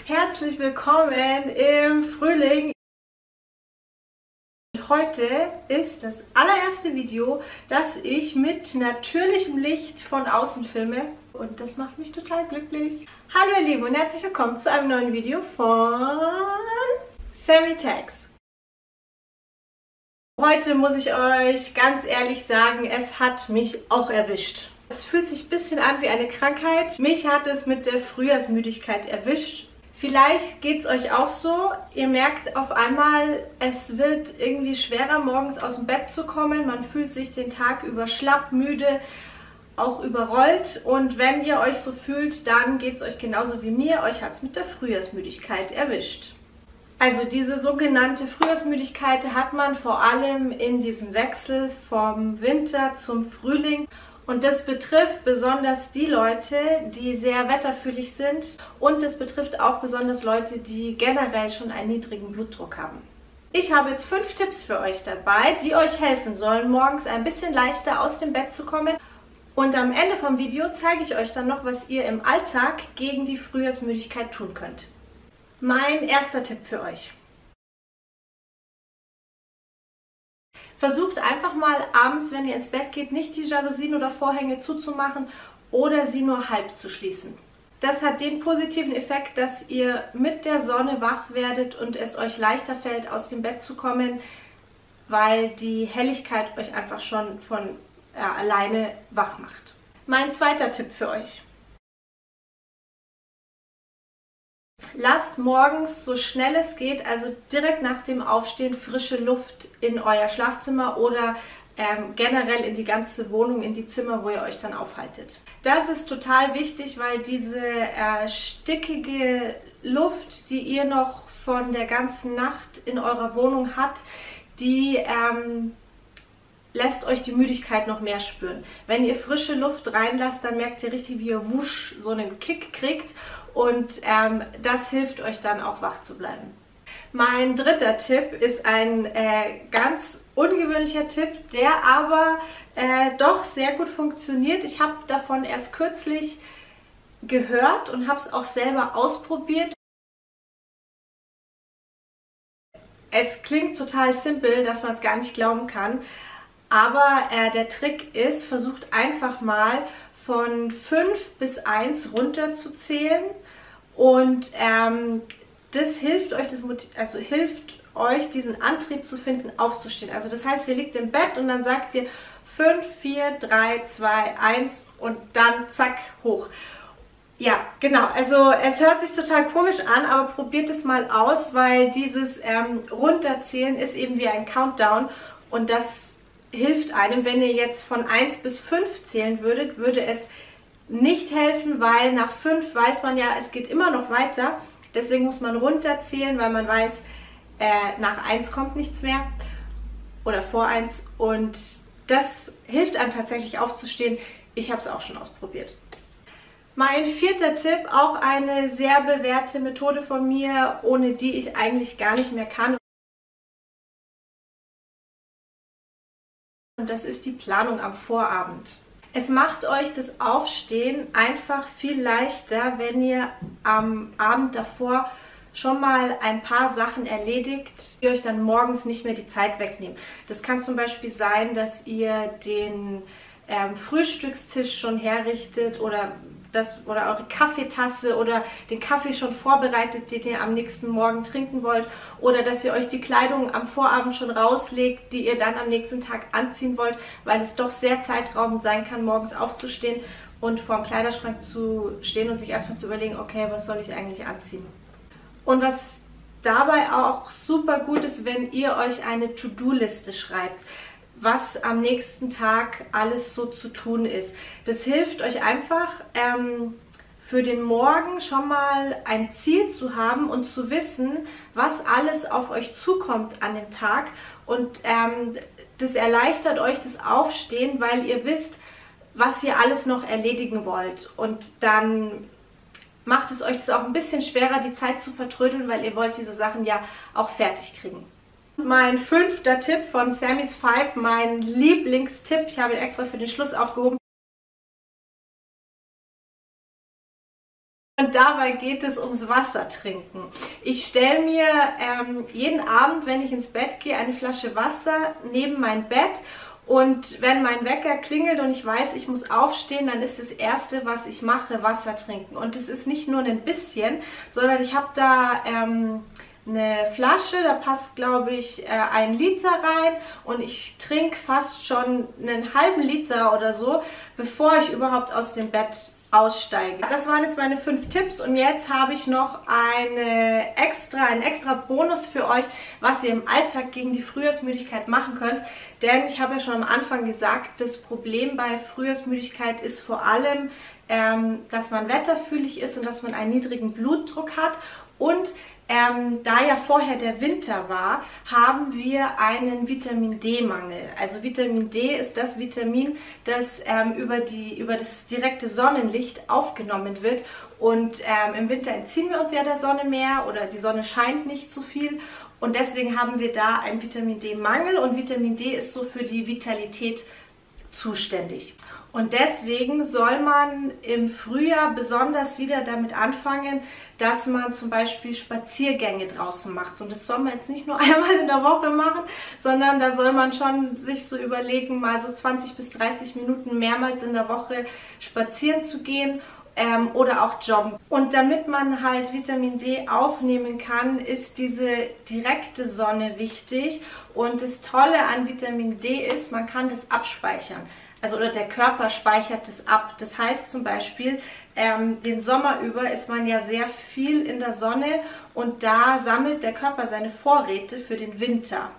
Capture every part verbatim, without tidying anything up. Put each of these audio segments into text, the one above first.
Herzlich willkommen im Frühling. Heute ist das allererste Video, das ich mit natürlichem Licht von außen filme und das macht mich total glücklich. Hallo ihr Lieben und herzlich willkommen zu einem neuen Video von Sammy Tags. Heute muss ich euch ganz ehrlich sagen, es hat mich auch erwischt. Es fühlt sich ein bisschen an wie eine Krankheit. Mich hat es mit der Frühjahrsmüdigkeit erwischt. Vielleicht geht es euch auch so. Ihr merkt auf einmal, es wird irgendwie schwerer, morgens aus dem Bett zu kommen. Man fühlt sich den Tag über schlapp, müde, auch überrollt. Und wenn ihr euch so fühlt, dann geht es euch genauso wie mir. Euch hat es mit der Frühjahrsmüdigkeit erwischt. Also diese sogenannte Frühjahrsmüdigkeit hat man vor allem in diesem Wechsel vom Winter zum Frühling. Und das betrifft besonders die Leute, die sehr wetterfühlig sind und das betrifft auch besonders Leute, die generell schon einen niedrigen Blutdruck haben. Ich habe jetzt fünf Tipps für euch dabei, die euch helfen sollen, morgens ein bisschen leichter aus dem Bett zu kommen. Und am Ende vom Video zeige ich euch dann noch, was ihr im Alltag gegen die Frühjahrsmüdigkeit tun könnt. Mein erster Tipp für euch. Versucht einfach mal abends, wenn ihr ins Bett geht, nicht die Jalousien oder Vorhänge zuzumachen oder sie nur halb zu schließen. Das hat den positiven Effekt, dass ihr mit der Sonne wach werdet und es euch leichter fällt, aus dem Bett zu kommen, weil die Helligkeit euch einfach schon von äh, alleine wach macht. Mein zweiter Tipp für euch. Lasst morgens so schnell es geht, also direkt nach dem Aufstehen, frische Luft in euer Schlafzimmer oder ähm, generell in die ganze Wohnung, in die Zimmer, wo ihr euch dann aufhaltet. Das ist total wichtig, weil diese äh, stickige Luft, die ihr noch von der ganzen Nacht in eurer Wohnung habt, die ähm, lässt euch die Müdigkeit noch mehr spüren. Wenn ihr frische Luft reinlasst, dann merkt ihr richtig, wie ihr wusch so einen Kick kriegt. Und ähm, das hilft euch dann auch wach zu bleiben. Mein dritter Tipp ist ein äh, ganz ungewöhnlicher Tipp, der aber äh, doch sehr gut funktioniert. Ich habe davon erst kürzlich gehört und habe es auch selber ausprobiert. Es klingt total simpel, dass man es gar nicht glauben kann. Aber äh, der Trick ist, versucht einfach mal von fünf bis eins runterzuzählen und ähm, das hilft euch, das also hilft euch, diesen Antrieb zu finden, aufzustehen. Also das heißt, ihr liegt im Bett und dann sagt ihr fünf, vier, drei, zwei, eins und dann zack, hoch. Ja, genau, also es hört sich total komisch an, aber probiert es mal aus, weil dieses ähm, Runterzählen ist eben wie ein Countdown und das hilft einem. Wenn ihr jetzt von eins bis fünf zählen würdet, würde es nicht helfen, weil nach fünf weiß man ja, es geht immer noch weiter. Deswegen muss man runterzählen, weil man weiß, äh, nach eins kommt nichts mehr oder vor eins. Und das hilft einem tatsächlich aufzustehen. Ich habe es auch schon ausprobiert. Mein vierter Tipp, auch eine sehr bewährte Methode von mir, ohne die ich eigentlich gar nicht mehr kann. Und das ist die Planung am Vorabend. Es macht euch das Aufstehen einfach viel leichter, wenn ihr am Abend davor schon mal ein paar Sachen erledigt, die euch dann morgens nicht mehr die Zeit wegnehmen. Das kann zum Beispiel sein, dass ihr den ähm, Frühstückstisch schon herrichtet oder das oder eure Kaffeetasse oder den Kaffee schon vorbereitet, den ihr am nächsten Morgen trinken wollt, oder dass ihr euch die Kleidung am Vorabend schon rauslegt, die ihr dann am nächsten Tag anziehen wollt, weil es doch sehr zeitraubend sein kann, morgens aufzustehen und vor dem Kleiderschrank zu stehen und sich erstmal zu überlegen, okay, was soll ich eigentlich anziehen? Und was dabei auch super gut ist, wenn ihr euch eine To-Do-Liste schreibt, was am nächsten Tag alles so zu tun ist. Das hilft euch einfach, ähm, für den Morgen schon mal ein Ziel zu haben und zu wissen, was alles auf euch zukommt an dem Tag. Und ähm, das erleichtert euch das Aufstehen, weil ihr wisst, was ihr alles noch erledigen wollt. Und dann macht es euch das auch ein bisschen schwerer, die Zeit zu vertrödeln, weil ihr wollt diese Sachen ja auch fertig kriegen. Mein fünfter Tipp von Sammy's Five, mein Lieblingstipp, ich habe ihn extra für den Schluss aufgehoben, Und dabei geht es ums Wasser trinken. Ich stelle mir ähm, jeden Abend, wenn ich ins Bett gehe, eine Flasche Wasser neben mein Bett. Und wenn mein Wecker klingelt und ich weiß, ich muss aufstehen, dann ist das Erste, was ich mache, Wasser trinken. Und es ist nicht nur ein bisschen, sondern ich habe da ähm, eine Flasche, da passt, glaube ich, äh, ein Liter rein. Und ich trinke fast schon einen halben Liter oder so, bevor ich überhaupt aus dem Bett aussteige. Das waren jetzt meine fünf Tipps und jetzt habe ich noch eine extra, einen extra Bonus für euch, was ihr im Alltag gegen die Frühjahrsmüdigkeit machen könnt. Denn ich habe ja schon am Anfang gesagt, das Problem bei Frühjahrsmüdigkeit ist vor allem, ähm, dass man wetterfühlig ist und dass man einen niedrigen Blutdruck hat. Und Ähm, da ja vorher der Winter war, haben wir einen Vitamin-D-Mangel. Also Vitamin D ist das Vitamin, das ähm, über, die, über das direkte Sonnenlicht aufgenommen wird. Und ähm, im Winter entziehen wir uns ja der Sonne mehr oder die Sonne scheint nicht so viel. Und deswegen haben wir da einen Vitamin-D-Mangel und Vitamin D ist so für die Vitalität zuständig. Und deswegen soll man im Frühjahr besonders wieder damit anfangen, dass man zum Beispiel Spaziergänge draußen macht. Und das soll man jetzt nicht nur einmal in der Woche machen, sondern da soll man schon sich so überlegen, mal so zwanzig bis dreißig Minuten mehrmals in der Woche spazieren zu gehen ähm, oder auch joggen. Und damit man halt Vitamin D aufnehmen kann, ist diese direkte Sonne wichtig. Und das Tolle an Vitamin D ist, man kann das abspeichern. Also oder der Körper speichert es ab. Das heißt zum Beispiel, ähm, den Sommer über ist man ja sehr viel in der Sonne und da sammelt der Körper seine Vorräte für den Winter.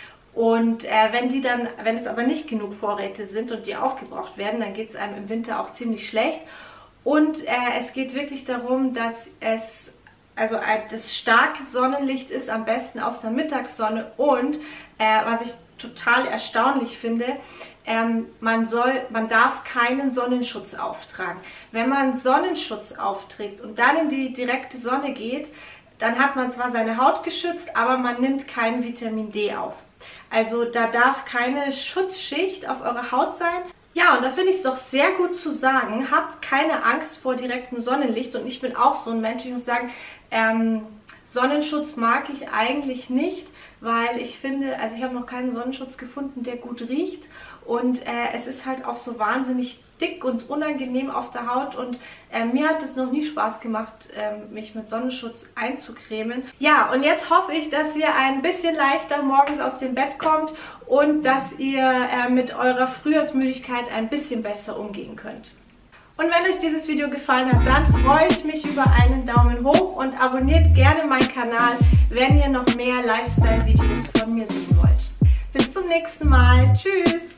Und äh, wenn die dann, wenn es aber nicht genug Vorräte sind und die aufgebraucht werden, dann geht es einem im Winter auch ziemlich schlecht. Und äh, es geht wirklich darum, dass es also das starke Sonnenlicht ist, am besten aus der Mittagssonne und äh, was ich total erstaunlich finde, ähm, man soll, man darf keinen Sonnenschutz auftragen. Wenn man Sonnenschutz aufträgt und dann in die direkte Sonne geht, dann hat man zwar seine Haut geschützt, aber man nimmt kein Vitamin D auf. Also da darf keine Schutzschicht auf eurer Haut sein. Ja, und da finde ich es doch sehr gut zu sagen, habt keine Angst vor direktem Sonnenlicht. Und ich bin auch so ein Mensch, ich muss sagen, ähm, Sonnenschutz mag ich eigentlich nicht, weil ich finde, also ich habe noch keinen Sonnenschutz gefunden, der gut riecht. Und äh, es ist halt auch so wahnsinnig dick und unangenehm auf der Haut und äh, mir hat es noch nie Spaß gemacht, äh, mich mit Sonnenschutz einzucremen. Ja, und jetzt hoffe ich, dass ihr ein bisschen leichter morgens aus dem Bett kommt und dass ihr äh, mit eurer Frühjahrsmüdigkeit ein bisschen besser umgehen könnt. Und wenn euch dieses Video gefallen hat, dann freue ich mich über einen Daumen hoch und abonniert gerne meinen Kanal, wenn ihr noch mehr Lifestyle-Videos von mir sehen wollt. Bis zum nächsten Mal. Tschüss!